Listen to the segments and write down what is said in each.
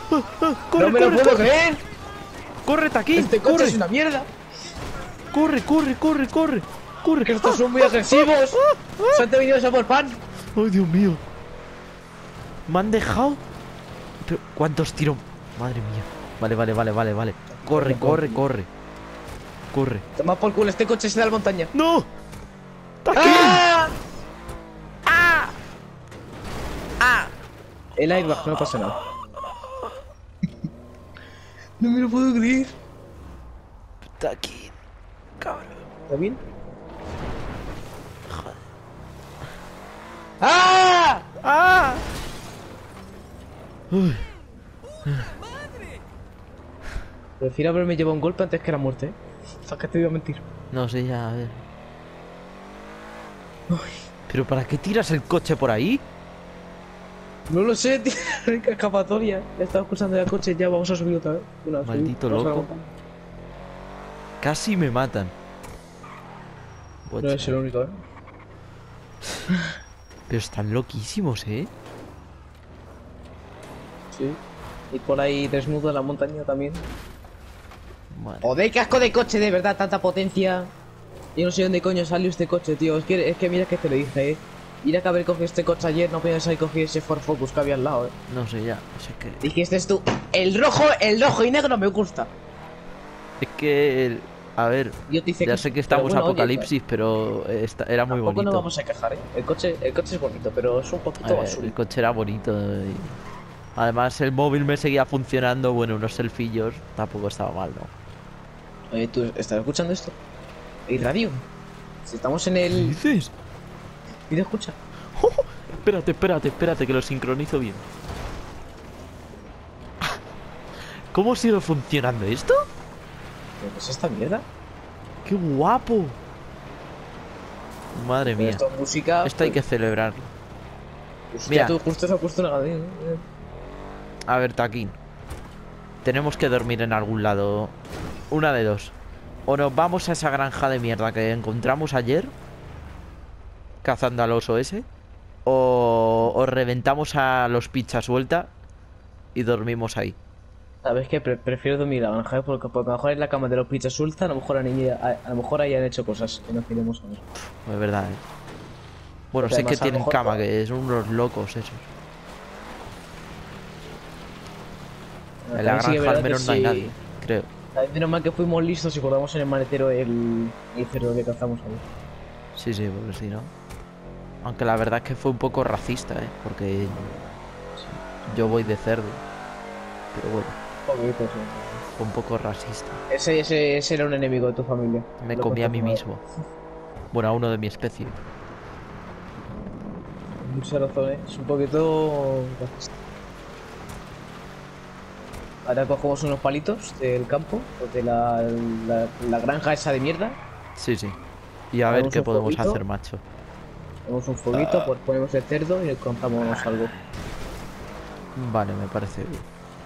¡Corre, ¡No me lo corre, puedo corre! creer! ¡Corre, Taquín! ¡Este coche ¡Corre! es una mierda! ¡Corre, corre, corre, corre! ¡Corre! ¡Que estos son muy agresivos! ¡Se han venido a por pan! ¡Ay, Dios mío! ¿Me han dejado? Pero, ¿cuántos tiros? Madre mía. Vale. Corre, corre, corre. Corre. Toma por culo, este coche se da a la montaña. ¡No! ¡Taquín! ¡Ah! ¡Ah! ¡Ah! El airbag, no pasa nada. No me lo puedo creer. Taquín. Cabrón. ¿Está bien? ¡Ah! ¡Ah! Uy. Prefiero haberme llevado un golpe antes que la muerte, ¿eh? O sea, que te voy a mentir. No sé, ya, a ver. ¿Pero para qué tiras el coche por ahí? No lo sé, tío. Rica escapatoria. Ya estaba escuchando el coche, ya vamos a subir otra vez. Maldito loco. Casi me matan. No es el único, ¿eh? Pero están loquísimos, ¿eh? Sí. Y por ahí desnudo en la montaña también. Madre. Joder, qué asco de coche, de verdad, tanta potencia. Yo no sé dónde coño salió este coche, tío. Es que mira que te lo dije, Mira que haber cogido este coche ayer, no podías haber cogido ese Ford Focus que había al lado, No sé, ya. Es que... Dijiste tú, el rojo y negro me gusta. Es que... A ver, Yo te hice ya que- sé que estamos pero bueno, apocalipsis, pero era muy Tampoco bonito. no vamos a quejar, El coche es bonito, pero es un poquito El basura. coche era bonito. Además, el móvil me seguía funcionando. Bueno, unos selfillos tampoco estaba mal, ¿no? Oye, ¿tú estás escuchando esto? ¿Hay radio? Si estamos en ¿Qué el... dices? ¿Y te escucha? Espérate, que lo sincronizo bien. ¿Cómo sigue funcionando esto? ¿Qué es esta mierda? ¡Qué guapo! Madre mía. Esto es música... Esto hay que celebrarlo. Pues Mira. ya tú justo se ha puesto una radio, A ver, Taquín. Tenemos que dormir en algún lado. Una de dos. O nos vamos a esa granja de mierda que encontramos ayer, cazando al oso ese. O reventamos a los pichas suelta y dormimos ahí. ¿Sabes qué? Prefiero dormir en la granja, porque a lo mejor en la cama de los pichas suelta, a lo mejor a lo mejor hayan hecho cosas que no queremos saber. Es verdad, Bueno, Porque sé que además, a lo tienen mejor, cama, que son unos locos esos. En la También sí que es granja al verdad menos que no hay sí. nadie, creo. Menos mal que fuimos listos y guardamos en el maletero el cerdo que cazamos ahí. Sí, porque si no. Aunque la verdad es que fue un poco racista, porque yo voy de cerdo. Pero bueno, Poquito, sí. fue un poco racista. Ese era un enemigo de tu familia. Me Lo comí a mí conozco. mismo. Bueno, a uno de mi especie. Mucha razón, es un poquito racista. Ahora cogemos unos palitos del campo, o de la granja esa de mierda. Sí. Y a ver Hagamos qué un podemos fueguito. hacer, macho. Tenemos un fueguito, pues ponemos el cerdo y le contamos algo. Vale, me parece bien.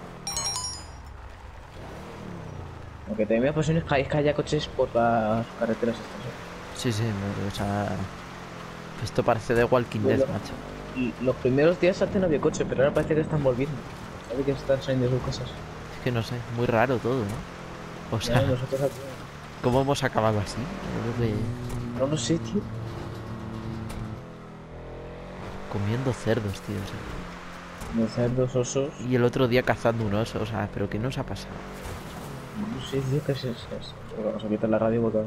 Aunque también me apasiona es que haya coches por las carreteras estas. Sí, o sea... Esto parece de Walking Dead, Bueno. macho. Y los primeros días antes no había coche, pero ahora parece que están volviendo. Sabe que están saliendo de sus casas. Es que no sé, muy raro todo, ¿no? O sea, Ya, nosotros aquí... ¿cómo hemos acabado así? Yo creo que... No lo sé, tío. Comiendo cerdos, tío. O sea. De cerdos, osos... Y el otro día cazando un oso, o sea, ¿pero qué nos ha pasado? No sé, tío, qué es eso. Vamos a quitar la radio porque...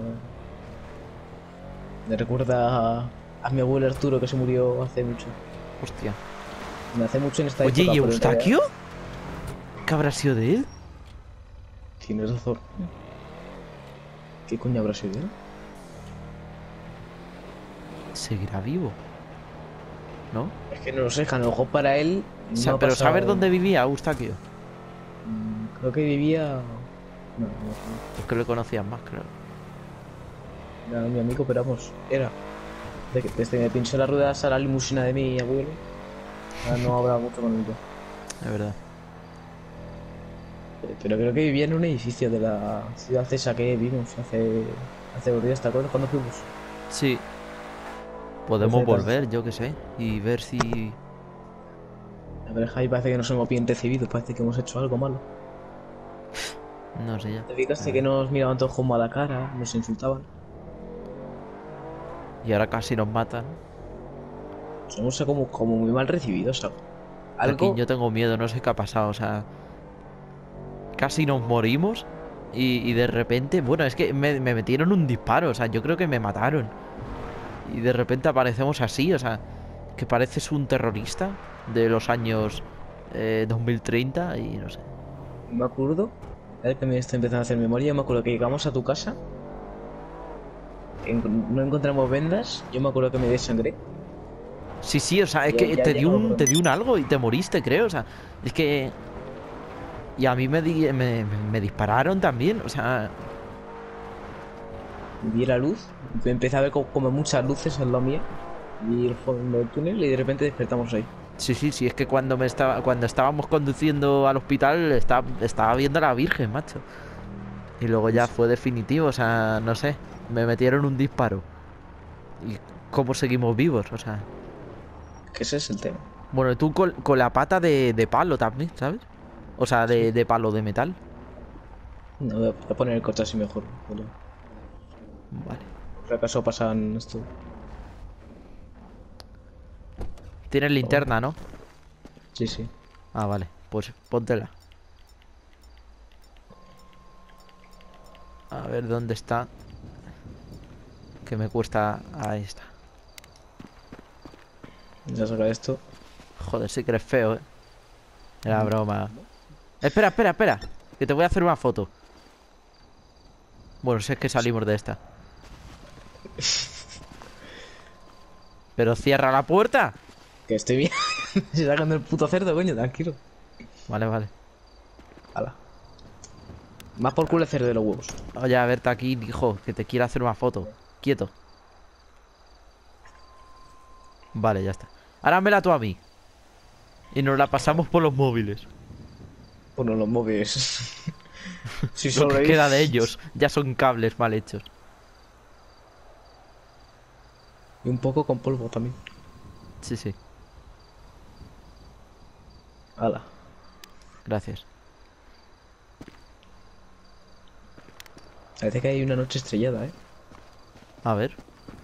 Me recuerda a mi abuelo Arturo que se murió hace mucho. Hostia. Me hace mucho en esta Oye, época. ¿y pero en Eustaquio? realidad ¿Qué habrá sido de él? Tienes razón. ¿Qué coño habrá sido él? Seguirá vivo, ¿no? Es que no lo sé, a lo mejor para él... O sea, no ha pero pasado- ¿saber dónde vivía Eustaquio? Creo que vivía... No, Es que lo conocías más, claro. era mi amigo, pero vamos, era. Desde que me pinchó las ruedas a la limusina de mi abuelo, ya no habrá mucho con él. Es verdad. Pero creo que vivía en un edificio de la ciudad esa que vimos hace 2 días, ¿te acuerdas cuando fuimos? Pero Javi, parece que nos hemos bien recibido, parece que hemos hecho algo malo. No sé ya. ¿Te fijaste que nos miraban todos como a la cara, nos insultaban? Y ahora casi nos matan. Somos como muy mal recibidos, ¿sabes? Aquí Algo... yo tengo miedo, no sé qué ha pasado, o sea... Casi nos morimos y de repente... Bueno, es que me metieron un disparo, o sea, yo creo que me mataron. Y de repente aparecemos así, o sea... Que pareces un terrorista de los años 2030 y no sé. Me acuerdo, a ver que me estoy empezando a hacer memoria, me acuerdo que llegamos a tu casa, no encontramos vendas, yo me acuerdo que me desangré. Sí, sí, o sea, es Ya, que ya, ya no me acuerdo te di un más. algo y te moriste, creo, o sea... Es que... Y a mí me dispararon también, o sea... Vi la luz, empecé a ver como muchas luces en la mía, y el fondo del túnel y de repente despertamos ahí. Sí, sí, sí, es que cuando estábamos conduciendo al hospital estaba viendo a la Virgen, macho. Y luego ya fue definitivo, o sea, no sé, me metieron un disparo. ¿Y cómo seguimos vivos? O sea, Que ese es el tema. bueno, tú con la pata de palo también, ¿sabes? O sea, Sí. de palo de metal. No, voy a poner el coche así mejor. Vale. Por acaso pasan esto. Tienes Oh, linterna, ¿no? sí, sí. Ah, vale, pues póntela. A ver dónde está. Que me cuesta. Ahí está. Ya saca esto. Joder, sí que eres feo, ¿eh? Era broma. Espera, espera, espera. Que te voy a hacer una foto. Bueno, si es que salimos de esta. Pero cierra la puerta. Que estoy bien. Se sacando el puto cerdo, coño, tranquilo. Vale, vale. Hala. Más por culo el cerdo de los huevos. Oye, a verte aquí, hijo, que te quiero hacer una foto. Quieto. Vale, ya está. Ahora házmela tú a mí. Y nos la pasamos por los móviles. Bueno, los móviles. Si Lo que queda de sobrevives. ellos. Ya son cables mal hechos. Y un poco con polvo también. Sí, sí. Hala. Gracias. Parece que hay una noche estrellada, A ver.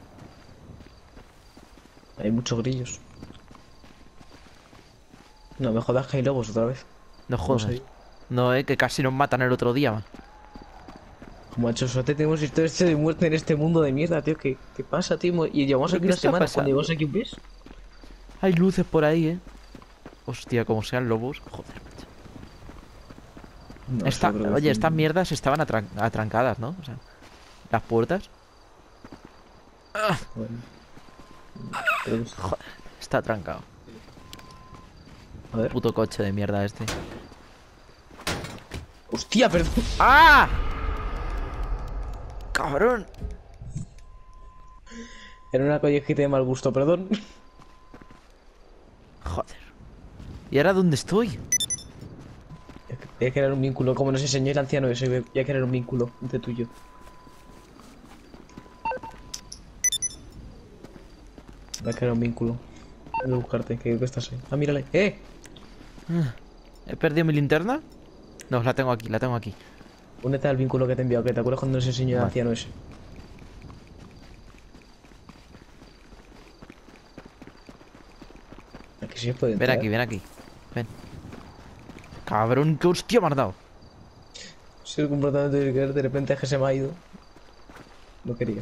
Hay muchos grillos. No me jodas que hay lobos otra vez. No No sé. jodas. No, que casi nos matan el otro día, man. Como ha hecho suerte, tenemos historias de muerte en este mundo de mierda, tío. ¿Qué pasa, tío? Y llevamos ¿Pero aquí qué una está semana. Cuando pasando? llevamos aquí un mes. Hay luces por ahí, Hostia, como sean lobos. Joder, macho. No, eso creo que Oye, fue estas mierdas estaban atrancadas, ¿no? O sea, las puertas. bueno, creo que sí. Joder, está atrancado. A ver. Puto coche de mierda este. ¡Hostia, perdón! ¡Ah! ¡Cabrón! Era una collejita de mal gusto, perdón. Joder. ¿Y ahora dónde estoy? Voy a crear un vínculo, como nos enseñó el anciano eso, voy a crear un vínculo entre tú y yo. Voy a crear un vínculo. Voy a buscarte, que creo que estás ahí. Ah, mírale. ¡Eh! ¿He perdido mi linterna? No, la tengo aquí, la tengo aquí. Únete al vínculo que te he enviado, que te acuerdas cuando nos enseñó el Vale. anciano ese. Aquí sí se puede Ven entrar. aquí, ven aquí. Ven. Cabrón, qué hostia me has dado. Si el comportamiento de repente es que se me ha ido. No quería.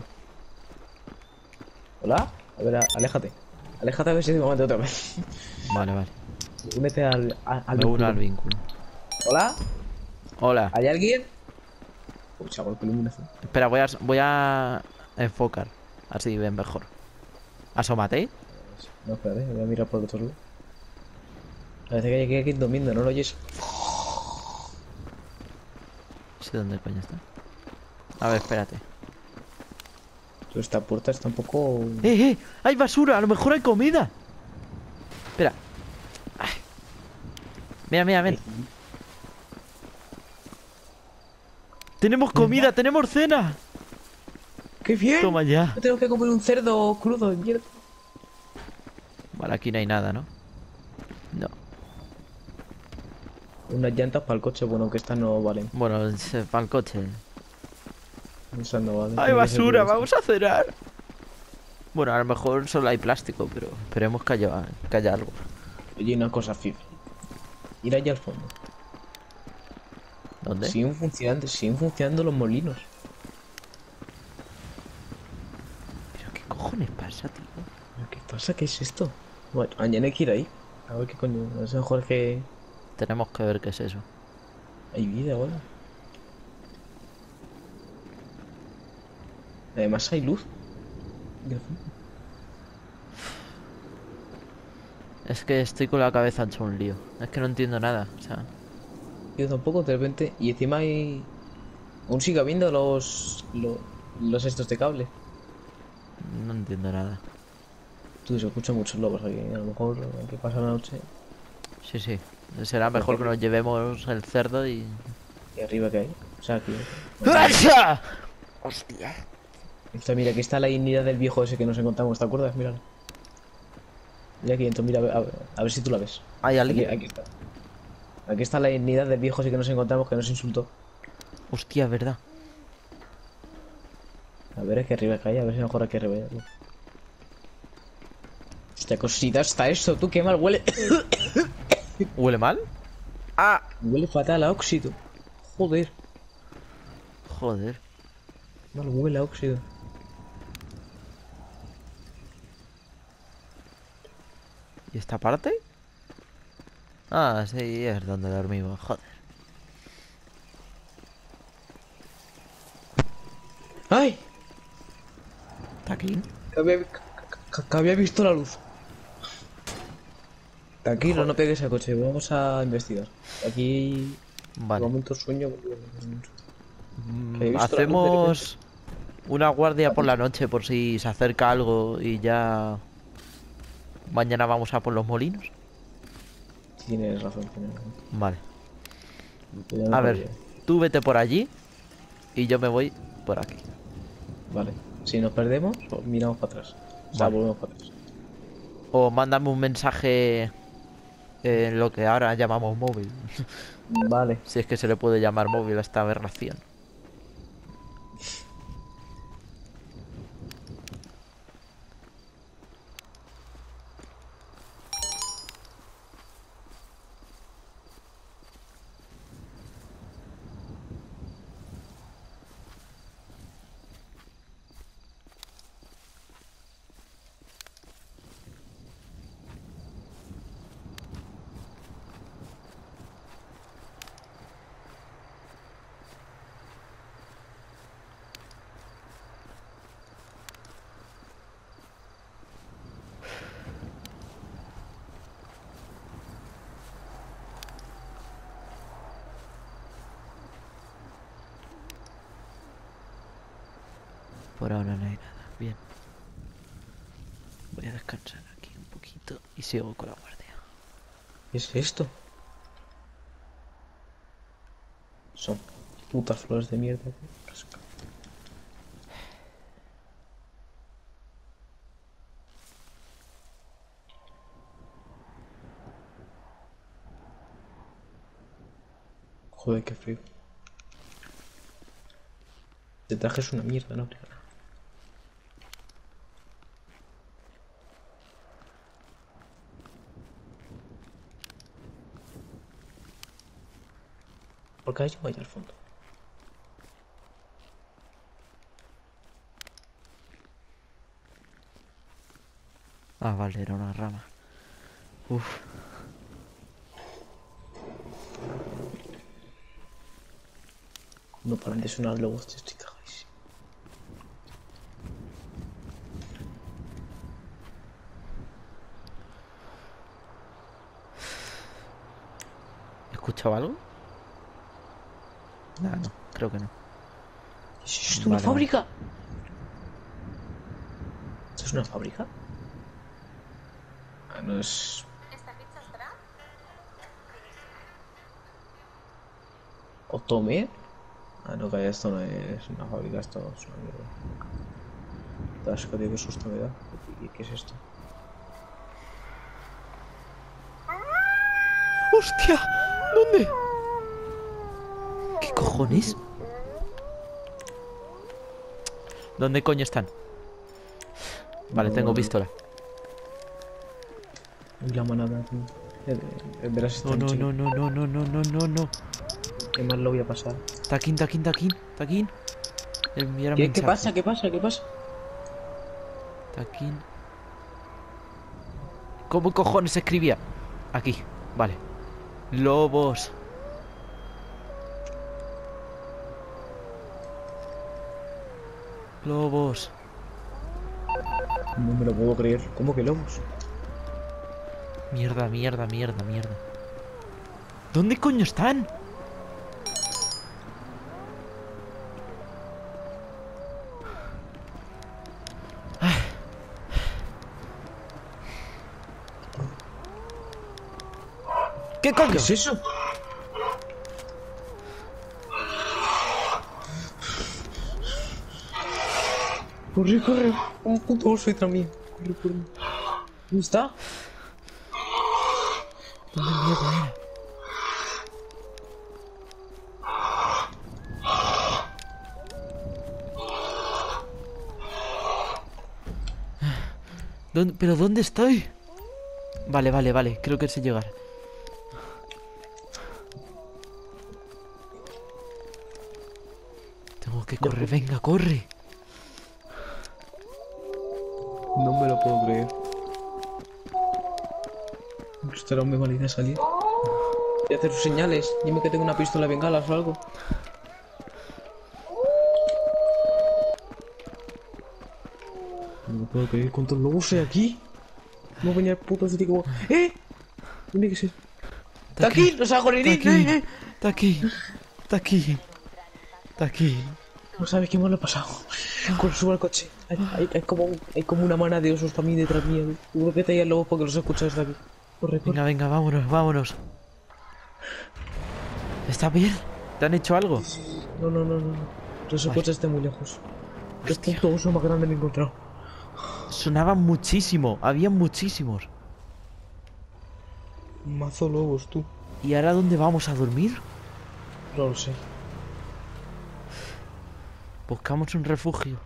¿Hola? A ver, aléjate. Aléjate a ver si te momento otra vez. Vale, vale. Únete al Me uno vínculo. al vínculo. ¿Hola? Hola. ¿Hay alguien? Uy, chaval, qué iluminación. Espera, voy a enfocar. Así ven mejor. Asómate. No, espérate, voy a mirar por el otro lado. Parece que hay aquí durmiendo, ¿no lo oyes? No sé dónde coño está. A ver, espérate. Esta puerta está un poco... ¡Eh! ¡Hay basura! ¡A lo mejor hay comida! Espera. Ay. Mira, mira, ven. ¡Tenemos comida! ¡Tenemos cena! ¡Qué bien! Toma ya. Yo tengo que comer un cerdo crudo, mierda. Vale, aquí no hay nada, ¿no? No. Unas llantas para el coche, bueno, aunque estas no valen. Bueno, para el coche. Estas no valen. ¡Hay Tiene que ser basura! de ¡Vamos a cenar! Bueno, a lo mejor solo hay plástico, pero esperemos que haya algo. Oye, una cosa, fifi. Ir allá al fondo. ¿Dónde? Siguen funcionando los molinos. ¿Pero qué cojones pasa, tío? ¿Pero qué pasa? ¿Qué es esto? Bueno, mañana hay que ir ahí. A ver qué coño. A lo mejor que Tenemos que ver qué es eso. hay vida o algo. Además hay luz. De fondo. Es que estoy con la cabeza hecho un lío. Es que no entiendo nada. O sea, Yo tampoco, de repente. Y encima hay. Aún sigue habiendo los estos de cable. no entiendo nada. Tú, se escuchan muchos lobos aquí. A lo mejor hay que pasar la noche. Sí, sí. Será mejor que nos llevemos el cerdo y... Y arriba que hay. O sea, aquí. ¡Hostia! ¡Hostia! Mira, aquí está la dignidad del viejo ese que nos encontramos, ¿te acuerdas? Míralo. Mira aquí dentro, mira, a ver si tú la ves. ¿Hay alguien? Aquí está. Aquí está la dignidad del viejo ese que nos encontramos, que nos insultó. Hostia, ¿verdad? A ver, aquí arriba que hay, a ver si mejor aquí arriba hay algo. Hostia, cosita está esto, tú, qué mal huele. ¿Huele mal? ¡Ah! Huele fatal a óxido. Joder, Joder. mal huele a óxido. ¿Y esta parte? Ah, sí, es donde dormimos. Joder. ¡Ay! ¿Está aquí? Que había visto la luz. Tranquilo, Joder. no pegues al coche, vamos a investigar. Aquí, de Vale. momento sueño. Que he visto la luz de Hacemos una guardia por la noche por si se acerca algo y ya... Mañana vamos a por los molinos. Tienes razón, tienes razón. Vale. Yo ya me A ver, sabía. tú vete por allí y yo me voy por aquí. Vale. Si nos perdemos, miramos para atrás. O sea, Vale. volvemos para atrás. O mándame un mensaje en lo que ahora llamamos móvil. Vale. Si es que se le puede llamar móvil a esta aberración. Por ahora no hay nada. Bien. Voy a descansar aquí un poquito y sigo con la guardia. ¿Qué es esto? Son putas flores de mierda. Joder, qué frío. Este traje es una mierda, ¿no? ¿Por qué hay yo allá al fondo? Ah, vale, era una rama. Uf. No paran de sonar luego, estoy cagadísimo. ¿He escuchado algo? No, no, creo que no. ¿Es esto una Vale, fábrica? ¿Esto es una fábrica? Ah, no es... ¿Otome? Ah, no, que esto no es una fábrica, esto es una mierda. Tasca, tío, qué susto me da. ¿Y qué es esto? ¡Hostia! ¿Dónde? ¿Qué cojones? ¿Dónde coño están? Vale, tengo pistola. Uy, la manada, tío. Verás, No, no, no, no, no, no, no, no, no, no. Qué mal lo voy a pasar. Taquín, taquín, taquín, taquín. Enviar ¿Qué mensaje. pasa? ¿Qué pasa? ¿Qué pasa? Taquín. ¿Cómo cojones se escribía? Aquí, vale. Lobos. Lobos. No me lo puedo creer. ¿Cómo que lobos? Mierda, mierda, mierda, mierda. ¿Dónde coño están? ¿Qué coño? ¿Qué es eso? Corre, corre. Un puto oso detrás mío. Corre, corre. ¿Dónde está? ¿Dónde mierda era? ¿Pero dónde estoy? Vale, vale, vale. Creo que sé llegar. Tengo que correr. Venga, corre. No me lo puedo creer. Esto era muy mala idea salir. Voy a hacer sus señales. Dime que tengo una pistola de bengalas o algo. No me puedo creer. ¿Cuántos lobos hay aquí? No venía el puto sitio como... ¡Eh! Tiene que ser... ¡Está aquí! ¡Los agorerín! Está aquí. Está aquí. Está aquí. Está aquí. No sabes qué mal lo he pasado. Cuando subo al coche. Hay como una mana de osos también detrás mío. Seguro que te hay lobos porque los he escuchado desde aquí. Corre, corre. Venga, venga, vámonos, vámonos. ¿Está bien? ¿Te han hecho algo? No, no, no, no. Ese coche está muy lejos. ¿Qué Hostia. puto oso más grande me he encontrado? Sonaban muchísimo. Había muchísimos. Mazo lobos, tú. ¿Y ahora dónde vamos a dormir? No lo sé. Buscamos un refugio.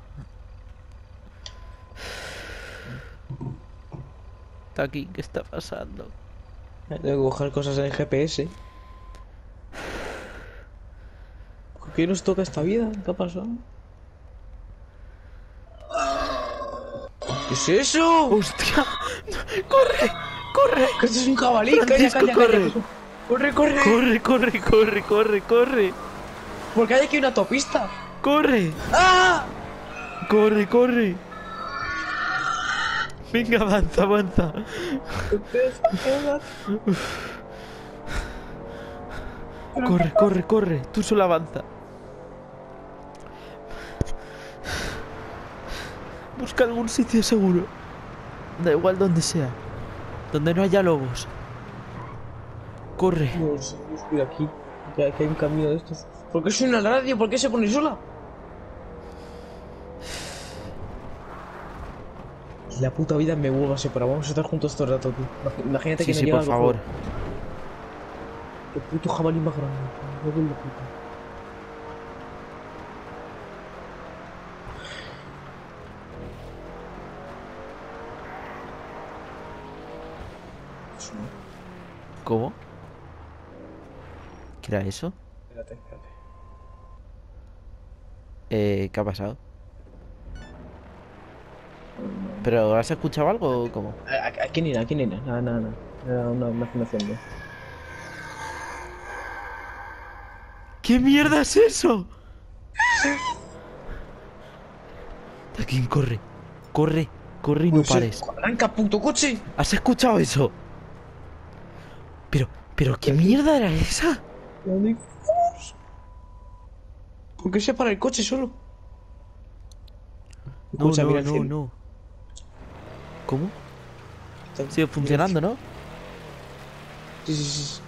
Está aquí, ¿qué está pasando? Tengo que coger cosas en el GPS. ¿Por qué nos toca esta vida? ¿Qué ha pasado? ¿Qué es eso? ¡Hostia! ¡Corre! ¡Corre! ¡Que esto es un jabalí! ¡Calla, Francisco, calla, corre. calla! ¡Corre, corre! ¡Corre, corre, corre, corre, corre! Porque hay aquí una autopista. ¡Corre! ¡Ah! ¡Corre, corre! Venga, avanza, avanza. Corre, corre, corre. Tú solo avanza. Busca algún sitio seguro. Da igual donde sea. Donde no haya lobos. Corre. No sé, yo estoy aquí. Ya que hay un camino de estos. ¿Por qué suena la radio? ¿Por qué se pone sola? La puta vida me vuelve a separar. Vamos a estar juntos todo el rato, tío. Imagínate Sí, que no sí, llega por algo favor. fuera. Qué puto jabalí más grande. Me vuelve la puta. ¿Cómo? ¿Qué era eso? Espérate, espérate. ¿Qué ha pasado? ¿Pero has escuchado algo o cómo? Aquí ni nada, aquí ni nada. Nada, nada, nada. Era una imaginación, ¿no? ¿Qué mierda es eso? Taquín, corre. Corre, corre y no pares. ¡Arranca, puto coche! ¿Has escuchado eso? Pero, ¿qué mierda era esa? ¿Dónde vamos? ¿Por qué se para el coche solo? No, Escucha, mira no, el no, cielo. no. ¿Cómo? Está- Sigue funcionando, ¿no? Sí, sí, sí.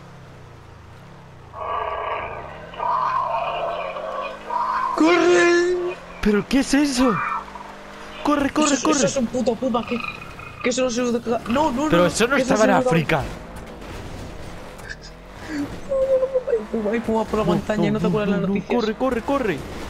¡Corre! ¿Pero qué es eso? Corre, corre, Eso, corre. eso es un puto puma, que eso no se usa. No, no, Pero no. eso no que estaba en se usa- África. Hay puma por la montaña, no te acuerdas la noticia. Corre, corre, corre.